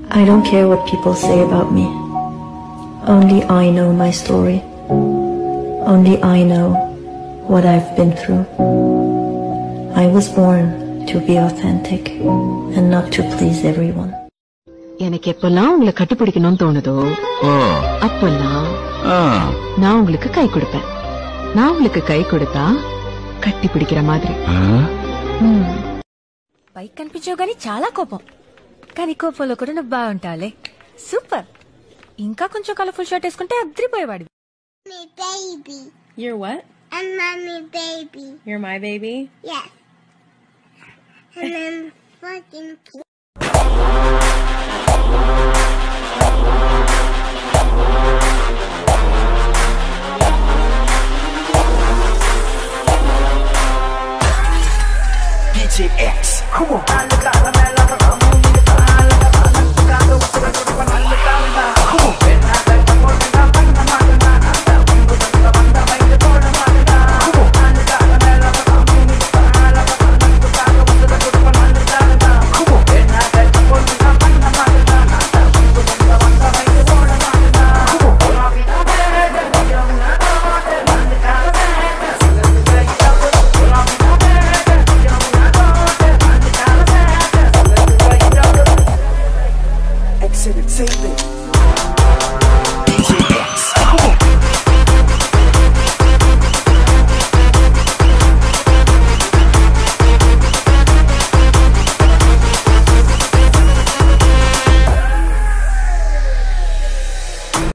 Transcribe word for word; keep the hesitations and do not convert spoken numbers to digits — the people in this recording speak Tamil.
I don't care what people say about me. Only I know my story. Only I know what I've been through. I was born to be authentic and not to please everyone. எனக்கு எப்பெல்லாம் உங்களை கட்டிப்பிடிக்கணும்னு தோணுதோ அப்பெல்லாம் நான் உங்களுக்கு கை கொடுப்பேன். நான் உங்களுக்கு கை கொடுத்தா కట్టి పిడికిర మాదిరి. పైకి కనిపించావు గానీ చాలా కోపం, కానీ కోపంలో కూడా నువ్వు బాగుంటావులే. సూపర్. ఇంకా కొంచెం కలర్ఫుల్ షర్ట్ వేసుకుంటే అద్రిపోయేవాడు. Baby. You're what? I'm mommy baby. You're my baby? Yes. And I'm fucking cute.